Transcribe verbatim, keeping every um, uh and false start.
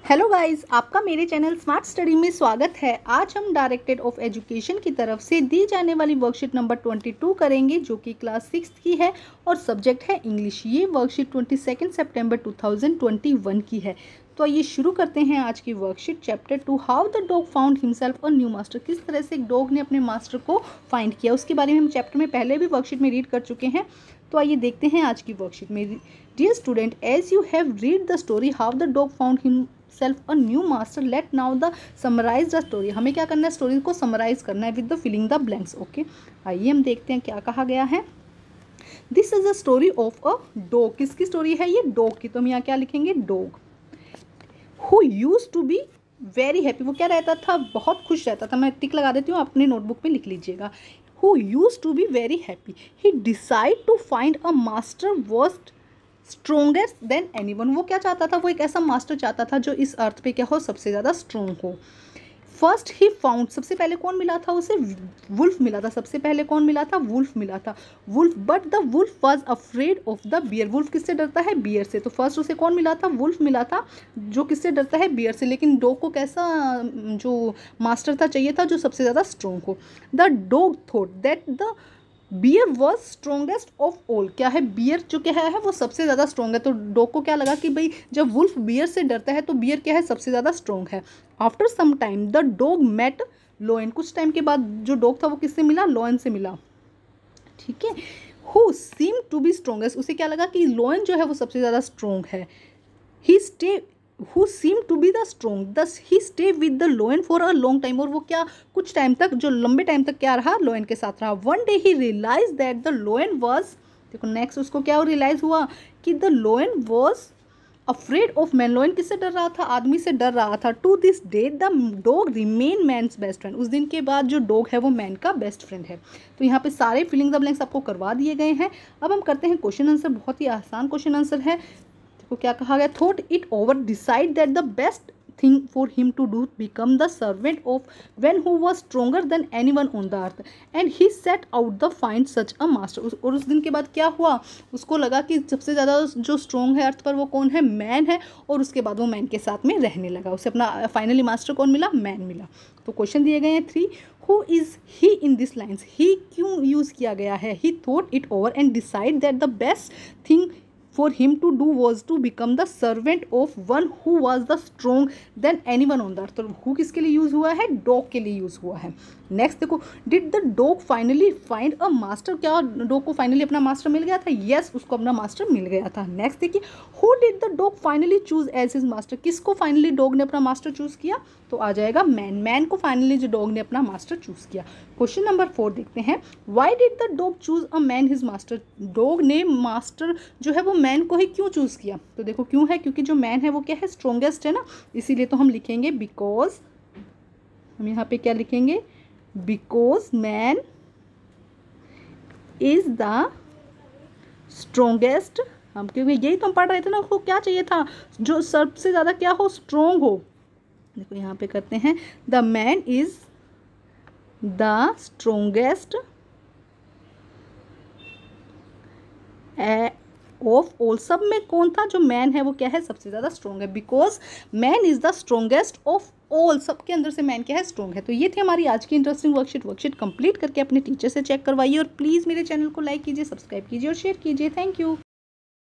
Hello guys, आपका मेरे channel smart study में स्वागत है। आज हम डायरेक्टेड ऑफ एजुकेशन की तरफ से दी जाने वाली वर्कशीट नंबर बाईस करेंगे, जो कि क्लास सिक्स की है और सब्जेक्ट है इंग्लिश। ये वर्कशीट बाईस सितंबर दो हज़ार इक्कीस की है। तो आइए शुरू करते हैं आज की worksheet. Chapter two, how the dog found himself a new master. किस तरह से एक डॉग ने अपने मास्टर को फाइंड किया, उसके बारे में हम चैप्टर में पहले भी वर्कशीट में रीड कर चुके हैं। तो आइए देखते हैं आज की वर्कशीट में। Dear student, as you have read the story how the dog found himself a new master, let now the summarise the story. हमें क्या करना है, स्टोरी को समराइज करना है with the filling the blanks. Okay, आइए हम देखते हैं क्या कहा गया है। This is a story of a dog. किसकी स्टोरी है ये? डॉग की। तो हम यहाँ क्या लिखेंगे? Dog who used to be very happy. वो क्या रहता था? बहुत खुश रहता था। मैं टिक लगा देती हूँ, अपने नोटबुक में लिख लीजिएगा। Who used to be very happy, he decide to find a master worst strongest than anyone. वो क्या चाहता था? वो एक ऐसा मास्टर चाहता था जो इस अर्थ पे क्या हो, सबसे ज़्यादा स्ट्रोंग हो। फर्स्ट ही फाउंड, सबसे पहले कौन मिला था उसे? वुल्फ मिला था। सबसे पहले कौन मिला था? वुल्फ मिला था। Wolf, but the wolf was afraid of the bear. Wolf किससे डरता है? बियर से। तो फर्स्ट उसे कौन मिला था? वुल्फ मिला था, जो किससे डरता है? बियर से। लेकिन डॉग को कैसा जो मास्टर था चाहिए था? जो सबसे ज़्यादा स्ट्रोंग हो। The dog thought that the bear was strongest of all. क्या है? बियर जो क्या है वो सबसे ज़्यादा स्ट्रोंग है। तो डॉग को क्या लगा कि भाई जब वुल्फ बियर से डरता है तो बियर क्या है? सबसे ज़्यादा स्ट्रोंग है। After some time the dog met lion. कुछ टाइम के बाद जो डॉग था वो किससे मिला? लोयन से मिला। ठीक है। Who seem to be strongest, उसे क्या लगा कि लोयन जो है वो सबसे ज़्यादा स्ट्रोंग है। He stay who seemed to be the strong, thus he stayed with the lion for a long time। और वो क्या कुछ टाइम तक, जो लंबे टाइम तक क्या रहा? लोयन के साथ रहा। One day he realise that the lion was, देखो नेक्स्ट उसको क्या रियलाइज हुआ कि the lion was afraid of man. Lion किससे डर रहा था? आदमी से डर रहा था। To this day the dog remain man's best friend. उस दिन के बाद जो डॉग है वो मैन का बेस्ट फ्रेंड है। तो यहाँ पे सारे फिलिंग द ब्लैंक्स आपको करवा दिए गए हैं। अब हम करते हैं क्वेश्चन आंसर। बहुत ही आसान क्वेश्चन आंसर है। को क्या कहा गया? Thought it over, decide that the best thing for him to do become the servant of when who was stronger than anyone on the earth and he set out the find such a master. और उस दिन के बाद क्या हुआ? उसको लगा कि सबसे ज़्यादा जो स्ट्रोंग है अर्थ पर वो कौन है? मैन है। और उसके बाद वो मैन के साथ में रहने लगा। उसे अपना फाइनली मास्टर कौन मिला? मैन मिला। तो क्वेश्चन दिए गए हैं three. Who is he in this lines. He क्यों यूज़ किया गया है? He thought it over and decide that the best thing for him to do was to become the servant of one who was the strong than anyone on the earth। तो who किसके लिए use हुआ है? Dog के लिए use हुआ है। Next देखो, did the dog finally find a master. क्या डॉग को फाइनली अपना मास्टर मिल गया था? यस, उसको अपना मास्टर मिल गया था। नेक्स्ट देखिए, who did the dog finally choose as his master. किसको फाइनली डॉग ने अपना मास्टर चूज़ किया? तो आ जाएगा मैन। मैन को फाइनली जो डॉग ने अपना मास्टर चूज़ किया। क्वेश्चन नंबर फोर देखते हैं। Why did the dog choose a man his master. Dog ने मास्टर जो है वो मैन को ही क्यों चूज़ किया? तो देखो क्यों है, क्योंकि जो मैन है वो क्या है? स्ट्रोंगेस्ट है ना, इसीलिए। तो हम लिखेंगे बिकॉज, हम यहाँ पे क्या लिखेंगे? Because man is the strongest. हम क्योंकि यही तो हम पढ़ रहे थे ना, उसको क्या चाहिए था? जो सबसे ज़्यादा क्या हो? स्ट्रोंग हो। देखो यहाँ पे करते हैं, the man is the strongest of all. सब में कौन था? जो मैन है वो क्या है? सबसे ज़्यादा स्ट्रोंग है। Because man is the strongest of all. सबके अंदर से मैन क्या है? स्ट्रोंग है। तो ये थी हमारी आज की इंटरेस्टिंग वर्कशीट। वर्कशीट कंप्लीट करके अपने टीचर से चेक करवाइए और प्लीज़ मेरे चैनल को लाइक कीजिए, सब्सक्राइब कीजिए और शेयर कीजिए। Thank you.